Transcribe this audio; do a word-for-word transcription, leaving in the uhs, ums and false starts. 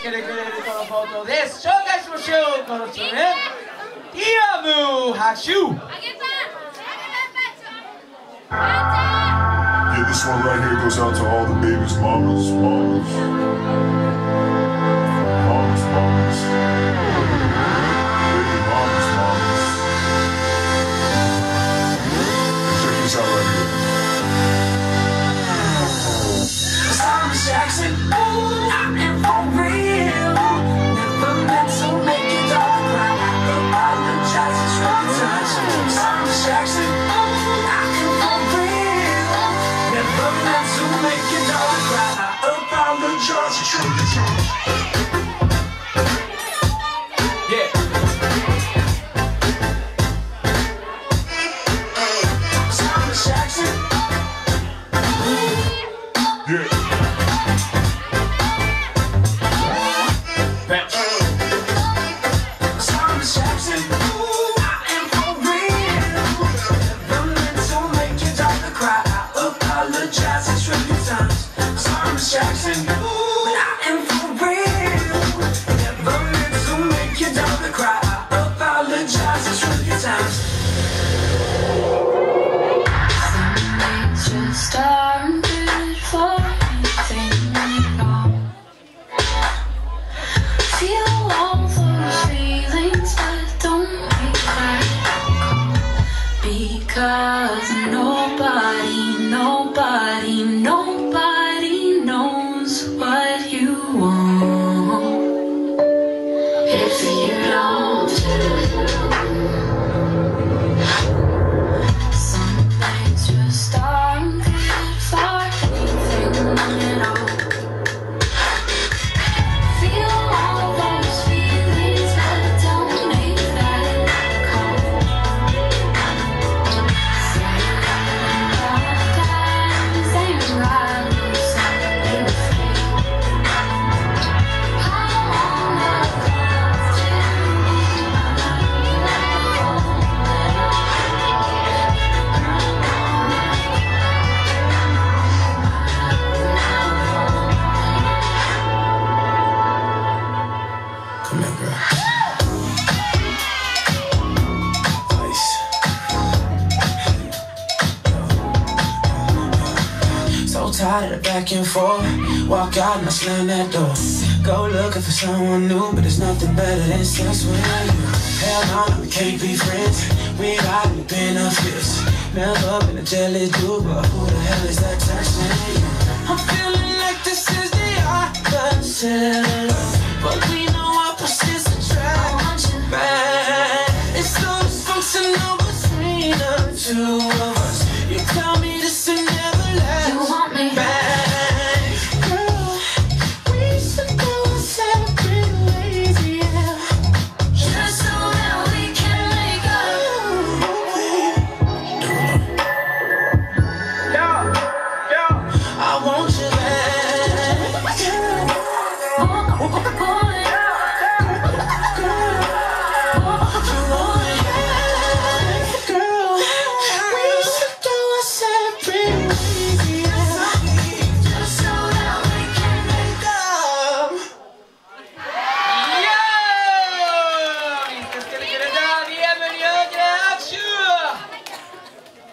けてくれるこのフォトです。紹介しましょう。このチーム、ティアム拍手。 Yeah, this one right here goes out to all the babies, mamas, mamas, mamas, mamas, baby mamas, mamas. Check this out right here. Thomas Jackson, ooh, I am for real. Never meant to make your daughter cry. I apologize, it's wrong touch. Thomas Jackson, ooh, I am for real. Never meant to make your daughter cry. I apologize, it's wrong touch. Yeah. Thomas Jackson. Yeah. Thomas Jackson, ooh, I am for real. Never meant to make your daughter cry. I apologize a trillion times. Thomas Jackson, ooh, I am for real. Never meant to make your daughter cry. I apologize a trillion times. Some days just aren't good for anything at all. Feel all those feelings, but don't make that call. Because nobody, nobody, nobody knows what you want. If you don't, some things just aren't good for anything at all. Feel all those feelings, but don't make that call. Say bad guys and riders on your feet. I wanna love till Come here, girl. Ice. So tired of back and forth. Walk out and I slam that door. Go looking for someone new, but there's nothing better than sex with you. Hell no, we can't be friends. We ain't got any benefits. Never been a jealous dude, but who the hell is that texting you? I'm feeling like this is the opposite, but we know opposites attract. Bad. It's so dysfunctional between the two of